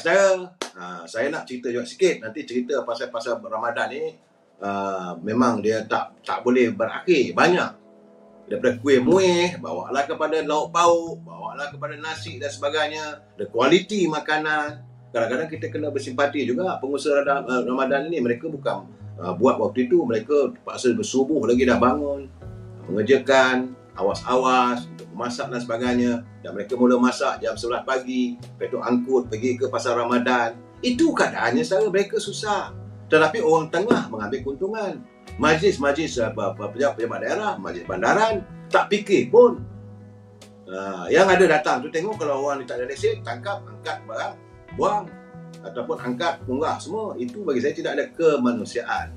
saya nak cerita juga sikit. Nanti cerita pasal Ramadan ni memang dia tak boleh berakhir. Banyak. Daripada kuih muih, bawalah kepada lauk pauk, bawalah kepada nasi dan sebagainya. The quality makanan. Kadang-kadang kita kena bersimpati juga. Pengusaha Ramadan ini, mereka bukan buat waktu itu. Mereka terpaksa bersubuh lagi dah bangun, mengerjakan, awas-awas untuk memasak dan sebagainya. Dan mereka mula masak jam 11 pagi, lepas tu angkut pergi ke pasar Ramadan. Itu keadaannya saudara, mereka susah. Tetapi orang tengah mengambil keuntungan. Majlis-majlis pejabat daerah, majlis bandaran, tak fikir pun. Yang ada datang tu tengok, kalau orang ni tak ada lesen, tangkap, angkat barang, buang, ataupun angkat, munggah semua. Itu bagi saya tidak ada kemanusiaan.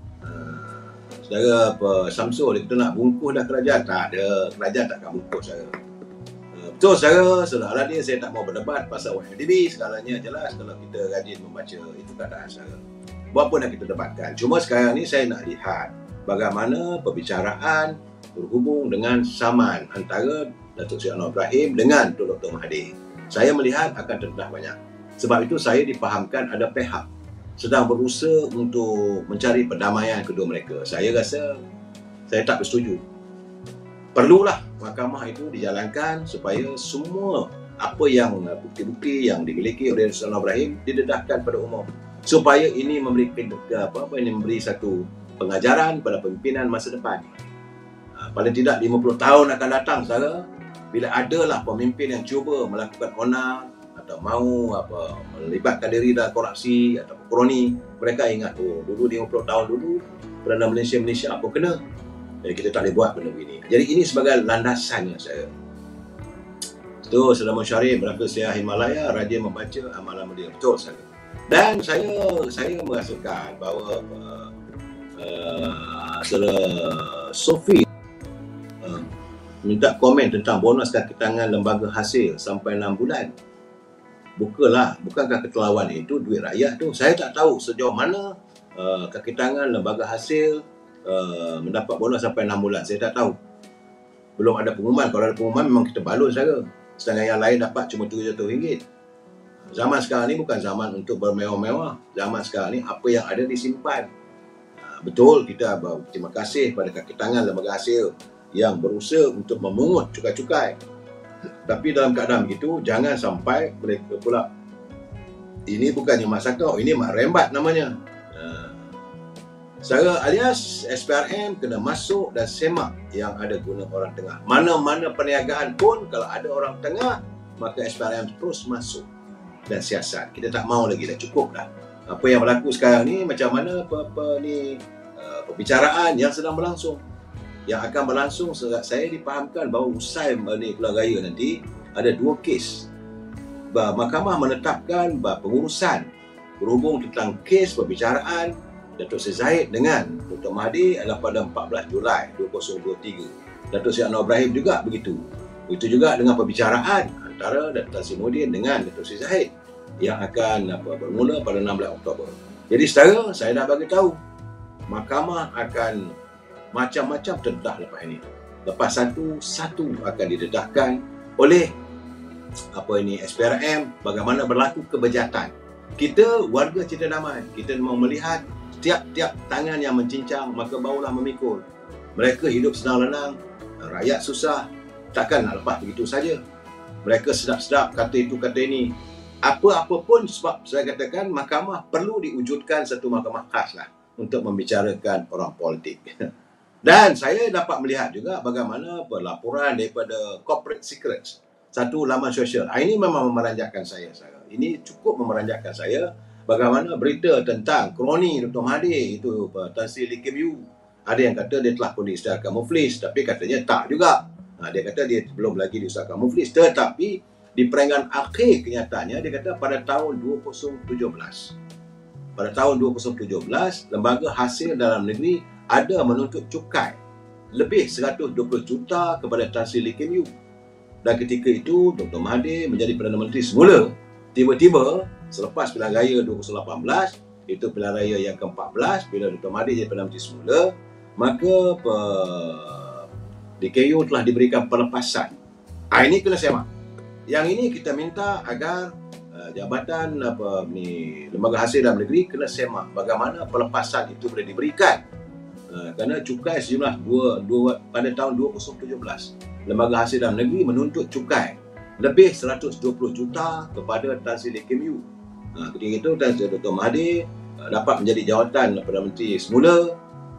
Saudara Samsul, kita nak bungkus dah kerajaan. Tak ada, kerajaan takkan bungkus saudara. Betul saudara Aladin, saya tak mau berdebat pasal YMDB, segalanya jelas kalau kita rajin membaca itu keadaan saudara. Buat apa nak kita debatkan. Cuma sekarang ni saya nak lihat bagaimana perbicaraan berhubung dengan saman antara Datuk Seri Anwar Ibrahim dengan Dr. Mahathir. Saya melihat akan terdedah banyak. Sebab itu saya difahamkan ada pihak sedang berusaha untuk mencari perdamaian kedua mereka. Saya rasa saya tak bersetuju. Perlulah mahkamah itu dijalankan supaya semua apa yang bukti-bukti yang dimiliki oleh Dr. Anwar Ibrahim didedahkan pada umum. Supaya ini memberi satu pengajaran pada pimpinan masa depan. Paling tidak 50 tahun akan datang saudara, bila adalah pemimpin yang cuba melakukan onar atau mahu melibatkan diri dalam korupsi atau kroni, mereka ingat dulu 50 tahun dulu Perdana Malaysia apa kena. Jadi kita tak boleh buat benda begini. Jadi ini sebagai landasannya saya. Betul, Saudara Musyarif berapa saya Himalaya rajin membaca amalan dia. Betul saudara. Dan saya merasakan bahawa Saudara Sophie minta komen tentang bonus kaki tangan lembaga hasil sampai 6 bulan. Bukankah keterlaluan itu duit rakyat tu? Saya tak tahu sejauh mana kaki tangan lembaga hasil mendapat bonus sampai 6 bulan. Saya tak tahu. Belum ada pengumuman. Kalau ada pengumuman memang kita balun saja. Sedangkan yang lain dapat cuma RM700. Zaman sekarang ni bukan zaman untuk bermewah-mewah. Zaman sekarang ni apa yang ada disimpan. Betul, kita berterima kasih pada kaki tangan lembaga hasil yang berusaha untuk memungut cukai-cukai. Tapi dalam keadaan begitu, jangan sampai mereka pula, ini bukannya mak sakau, ini mak rembat namanya. Secara alias SPRM kena masuk dan semak yang ada guna orang tengah. Mana-mana perniagaan pun kalau ada orang tengah, maka SPRM terus masuk dan siasat. Kita tak mau lagi, dah cukup dah. Apa yang berlaku sekarang ni macam mana perbicaraan yang sedang berlangsung. Yang akan berlangsung, saya dipahamkan bahawa usai Pilihan Raya nanti ada 2 kes. Mahkamah menetapkan pengurusan berhubung tentang kes perbicaraan Datuk Seri Zahid dengan Dr. Mahathir adalah pada 14 Julai 2023. Datuk Seri Anwar Ibrahim juga begitu. Itu juga dengan perbicaraan antara Datuk Seri Modin dengan Datuk Seri Zahid yang akan bermula pada 16 Oktober. Jadi setara saya dah bagi tahu mahkamah akan macam-macam terdedah lepas ini. Lepas satu akan didedahkan oleh SPRM bagaimana berlaku kebejatan. Kita warga Cita Damai, kita mau melihat tiap-tiap tangan yang mencincang maka barulah memikul. Mereka hidup senang-lenang, rakyat susah, takkan nak lepas begitu saja. Mereka sedap-sedap kata itu kata ini. Apa-apa pun, sebab saya katakan mahkamah perlu diwujudkan satu mahkamah khas lah untuk membicarakan orang politik. Dan saya dapat melihat juga bagaimana laporan daripada corporate secrets, satu laman sosial. Ini memang memeranjatkan saya. Ini cukup memeranjatkan saya. Bagaimana berita tentang kroni Dr. Mahathir itu Tan Sri Lee Kim Yew. Ada yang kata dia telah pun diisytiharkan muflis, tapi katanya tak juga. Dia kata dia belum lagi diisytiharkan muflis, tetapi di peringkat akhir kenyataannya dia kata pada tahun 2017. Pada tahun 2017, lembaga hasil dalam negeri ada menuntut cukai lebih 120 juta kepada Tan Sri Lee Kim Yew. Dan ketika itu Dr. Mahathir menjadi Perdana Menteri semula. Tiba-tiba selepas pilihan raya 2018, itu pilihan raya yang ke-14, bila Dr. Mahathir jadi Perdana Menteri semula, maka DKU telah diberikan pelepasan. Ini kena semak. Yang ini kita minta agar Jabatan Lembaga Hasil Dalam Negeri kena semak bagaimana pelepasan itu boleh diberikan. Kerana cukai sejumlah pada tahun 2017, Lembaga Hasil Dalam Negeri menuntut cukai lebih 120 juta kepada Tan Sri Lee Kim Yew. Ketika itu Tan Sri Dr. Mahathir dapat menjadi jawatan Perdana Menteri semula,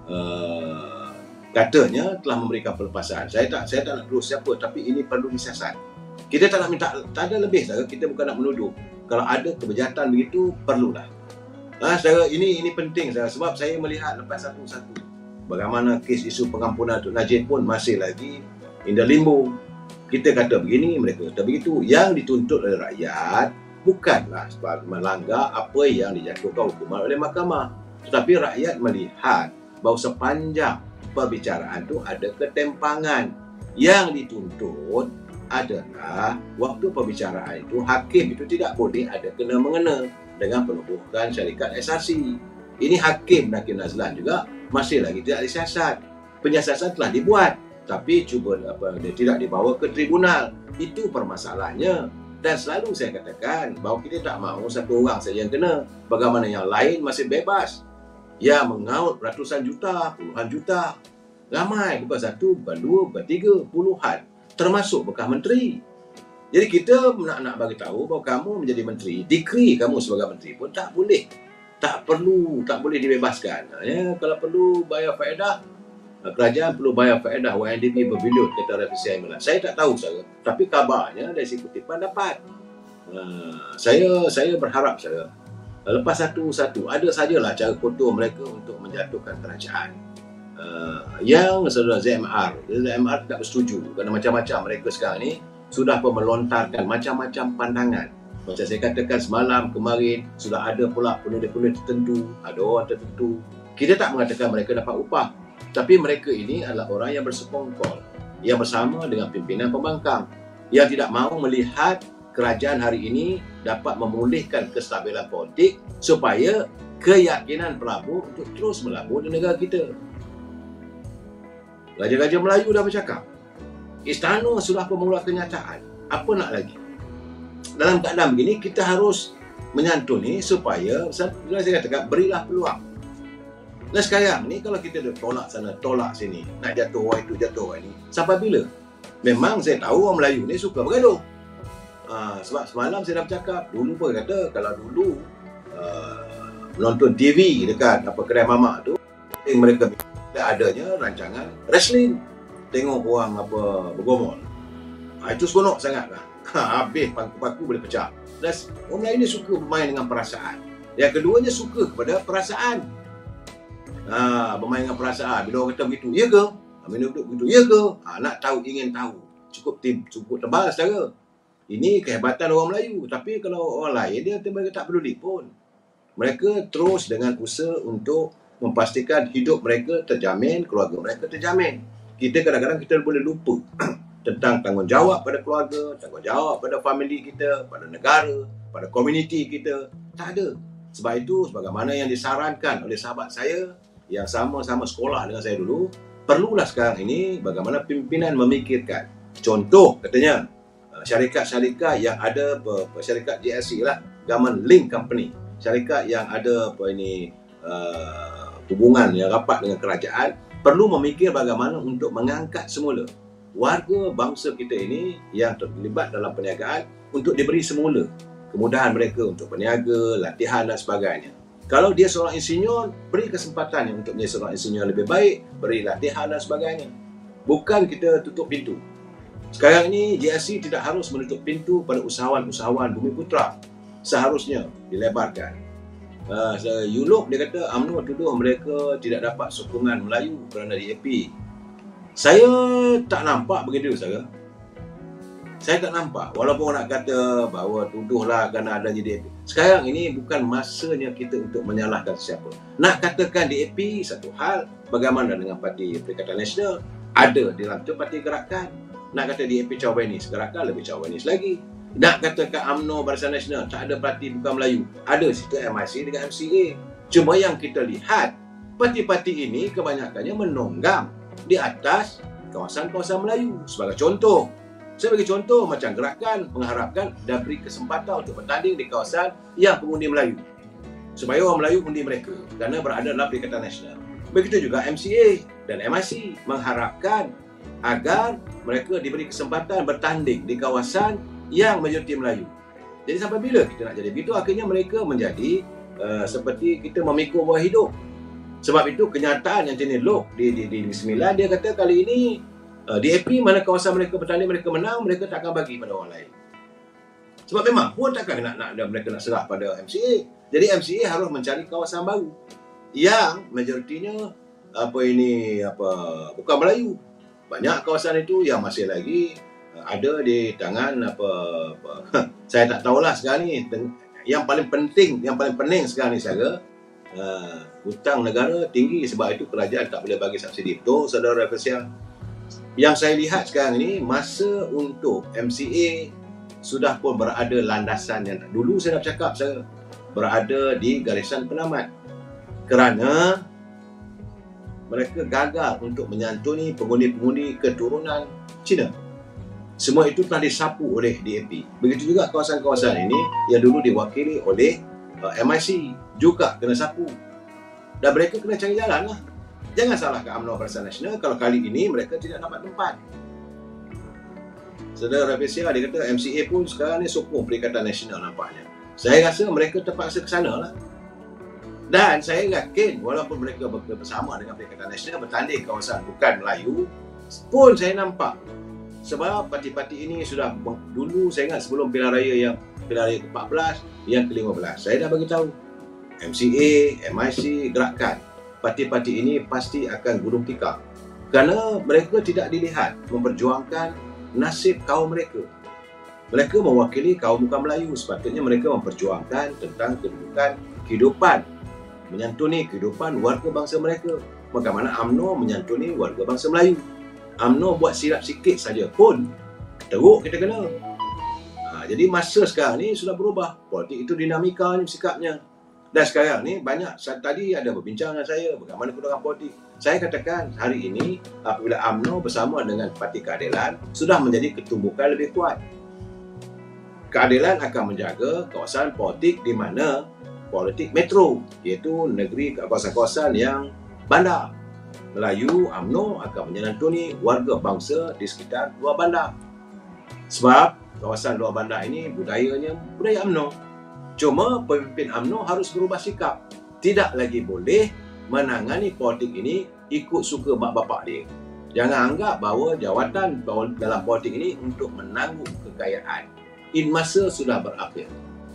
katanya telah memberikan pelepasan. Saya tak nak terus siapa, tapi ini perlu disiasat. Kita tak nak minta, tak ada lebih saja. Kita bukan nak menuduh. Kalau ada kebejatan begitu, perlulah. Ini penting saya, sebab saya melihat lepas satu-satu bagaimana kes isu pengampunan Tun Najib pun masih lagi in the limbo. Kita kata begini, mereka kata begitu. Yang dituntut oleh rakyat bukanlah sebab melanggar apa yang dijatuhkan hukuman oleh mahkamah, tetapi rakyat melihat bahawa sepanjang perbicaraan itu ada ketimpangan. Yang dituntut adalah waktu perbicaraan itu hakim itu tidak boleh ada kena-mengena dengan penubuhan syarikat SRC. Ini hakim Nakir Nazlan juga masih lagi tidak disiasat. Penyiasatan telah dibuat, tapi dia tidak dibawa ke tribunal. Itu permasalahannya. Dan selalu saya katakan bahawa kita tak mahu satu orang saja yang kena. Bagaimana yang lain masih bebas. Ya, mengaut ratusan juta, puluhan juta. Ramai, bukan satu, bukan dua, bukan tiga, puluhan. Termasuk bekas menteri. Jadi kita nak bagi tahu bahawa kamu menjadi menteri, dekri kamu sebagai menteri pun tak boleh. Tak boleh dibebaskan. Ya, kalau perlu bayar faedah, kerajaan perlu bayar faedah YNDP berbilion, kata Rafizi Aiman. Saya tak tahu saya, tapi kabarnya dari si kutipan dapat. Saya berharap lepas satu-satu ada sajalah cara kotor mereka untuk menjatuhkan kerajaan. Yang saudara ZMR tak bersetuju kerana macam-macam mereka sekarang ni sudah pun melontarkan macam-macam pandangan. Macam saya katakan semalam kemarin, sudah ada pula penulis-penulis tertentu, ada orang tertentu. Kita tak mengatakan mereka dapat upah, tapi mereka ini adalah orang yang bersekongkol, yang bersama dengan pimpinan pembangkang, yang tidak mahu melihat kerajaan hari ini dapat memulihkan kestabilan politik supaya keyakinan pelabur untuk terus melabur di negara kita. Raja-raja Melayu dah bercakap. Istana sudah mengeluarkan kenyataan. Apa nak lagi? Dalam keadaan begini, kita harus menyantuni supaya, bila saya katakan, berilah peluang. Dan sekarang ni kalau kita dah tolak sana, tolak sini, nak jatuh orang itu, jatuh orang ini, sampai bila? Memang saya tahu orang Melayu ni suka bergaduh. Sebab semalam saya dah bercakap, dulu pun kata, kalau dulu menonton TV dekat kedai mamak tu, mereka adanya rancangan wrestling, tengok orang bergomol. Itu seronok sangatlah. Habis paku-paku boleh pecah. Dan orang Melayu ni suka bermain dengan perasaan. Yang keduanya suka kepada perasaan. Bermain dengan perasaan. Bila orang kata begitu, ya ke? Bila duduk begitu, ya ke? Nak tahu, ingin tahu. Cukup tebal secara. Ini kehebatan orang Melayu. Tapi kalau orang lain, mereka tak peduli pun. Mereka terus dengan usaha untuk memastikan hidup mereka terjamin, keluarga mereka terjamin. Kita kadang-kadang kita boleh lupa tentang tanggungjawab pada keluarga, tanggungjawab pada family kita, pada negara, pada komuniti kita. Tak ada. Sebab itu, sebagaimana yang disarankan oleh sahabat saya yang sama-sama sekolah dengan saya dulu, perlulah sekarang ini bagaimana pimpinan memikirkan. Contoh, katanya, syarikat-syarikat yang ada, syarikat GSC lah, Government Link Company, syarikat yang ada hubungan yang rapat dengan kerajaan, perlu memikir bagaimana untuk mengangkat semula warga bangsa kita ini yang terlibat dalam perniagaan untuk diberi semula kemudahan mereka untuk berniaga, latihan dan sebagainya. Kalau dia seorang insinyur, beri kesempatan untuk menjadi seorang insinyur lebih baik, beri latihan dan sebagainya. Bukan kita tutup pintu. Sekarang ini GSC tidak harus menutup pintu pada usahawan-usahawan Bumiputra. Seharusnya dilebarkan. Yuluk dia kata UMNO tuduh mereka tidak dapat sokongan Melayu kerana DAP. Saya tak nampak begitu saya. Saya tak nampak. Walaupun nak kata bahawa tuduhlah kerana adanya DAP. Sekarang ini bukan masanya kita untuk menyalahkan siapa. Nak katakan DAP satu hal, bagaimana dengan Parti Perikatan Nasional? Ada di dalam itu Parti Gerakan. Nak kata DAP Chauvinis, Gerakan lebih Chauvinis lagi. Nak katakan UMNO Barisan Nasional, tak ada parti bukan Melayu. Ada situ MIC dengan MCA. Cuma yang kita lihat, parti-parti ini kebanyakannya menonggam di atas kawasan-kawasan Melayu. Sebagai contoh, Saya bagi contoh macam gerakan mengharapkan dan beri kesempatan untuk bertanding di kawasan yang pengundi Melayu, supaya orang Melayu undi mereka kerana berada dalam Perikatan Nasional. Begitu juga MCA dan MIC mengharapkan agar mereka diberi kesempatan bertanding di kawasan yang majoriti Melayu. Jadi sampai bila kita nak jadi begitu? Akhirnya mereka menjadi seperti kita memikul buah hidup. Sebab itu kenyataan yang Tini Lok di Negeri Sembilan, dia kata kali ini DAP mana kawasan mereka bertanding, mereka menang, mereka tak akan bagi pada orang lain. Sebab memang pun takkan nak mereka nak serah pada MCA. Jadi MCA harus mencari kawasan baru yang majoritinya bukan Melayu. Banyak kawasan itu yang masih lagi ada di tangan saya tak tahulah sekarang ni. Yang paling penting, yang paling pening sekarang ni saya, hutang negara tinggi, sebab itu kerajaan tak boleh bagi subsidi. Betul, saudara Fasial. Yang saya lihat sekarang ni, masa untuk MCA sudah pun berada landasan yang dulu saya dah cakap, saya berada di garisan penamat. Kerana mereka gagal untuk menyantuni pengundi-pengundi keturunan Cina. Semua itu telah disapu oleh DAP. Begitu juga kawasan-kawasan ini yang dulu diwakili oleh MIC juga kena sapu. Dan mereka kena cari jalan lah. Jangan salahkan UMNO Barisan Nasional kalau kali ini mereka tidak dapat tempat. Saudara Fasial, dia kata MCA pun sekarang ni sokong Perikatan Nasional nampaknya. Saya rasa mereka terpaksa ke sana lah. Dan saya yakin walaupun mereka bersama dengan Perikatan Nasional bertanding kawasan bukan Melayu, pun saya nampak sebab parti-parti ini sudah dulu, saya ingat sebelum pilihan raya ke-14, yang ke-15, saya dah bagi tahu MCA, MIC, gerakan parti-parti ini pasti akan gulung tikar kerana mereka tidak dilihat memperjuangkan nasib kaum mereka. Mereka mewakili kaum bukan Melayu, sepatutnya mereka memperjuangkan tentang kehidupan, menyantuni kehidupan warga bangsa mereka. Bagaimana UMNO menyantuni warga bangsa Melayu. UMNO buat silap sikit saja pun teruk kita kena. Jadi masa sekarang ni sudah berubah. Politik itu dinamika ni sikapnya. Dan sekarang ni banyak, tadi ada berbincang dengan saya bagaimana kedudukan politik. Saya katakan hari ini apabila UMNO bersama dengan Parti Keadilan sudah menjadi ketumbukan lebih kuat. Keadilan akan menjaga kawasan politik di mana politik metro, iaitu negeri kawasan-kawasan yang bandar. Melayu, UMNO akan menyantuni warga bangsa di sekitar luar bandar. Sebab kawasan luar bandar ini budayanya budaya UMNO. Cuma pemimpin UMNO harus berubah sikap. Tidak lagi boleh menangani politik ini ikut suka mak bapak dia. Jangan anggap bahawa jawatan dalam politik ini untuk menanggung kekayaan. Masa sudah berakhir.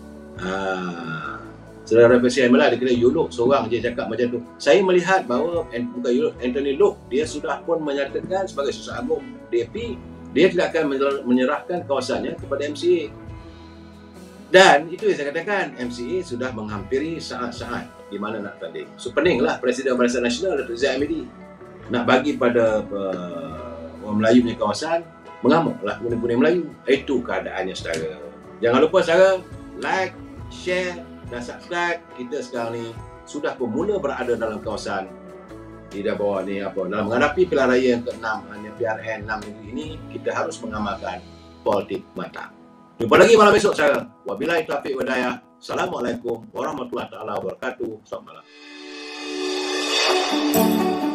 Saudara Fasial Malah, dia kena Yuluk seorang je cakap macam tu. Saya melihat bahawa bukan Yuluk, Anthony Lok, dia sudah pun menyatakan sebagai Susah Agung DAP, dia tidak akan menyerahkan kawasannya kepada MCA. Dan itu yang saya katakan, MCA sudah menghampiri saat-saat di mana nak tanding. So peninglah Presiden Barisan Nasional Datuk Zahid Hamidi nak bagi pada orang Melayu punya kawasan, mengamuklah kuning-kuning Melayu. Itu keadaannya saudara. Jangan lupa saudara, like, share dan subscribe. Kita sekarang ni sudah pun mula berada dalam kawasan di bawah ni dalam menghadapi pilihan raya yang ke-6 PRN 6 negeri ini, kita harus mengamalkan politik matang. Jumpa lagi malam esok saya. Wabillahi taufiq wal hidayah. Assalamualaikum warahmatullahi taala wabarakatuh. Selamat malam.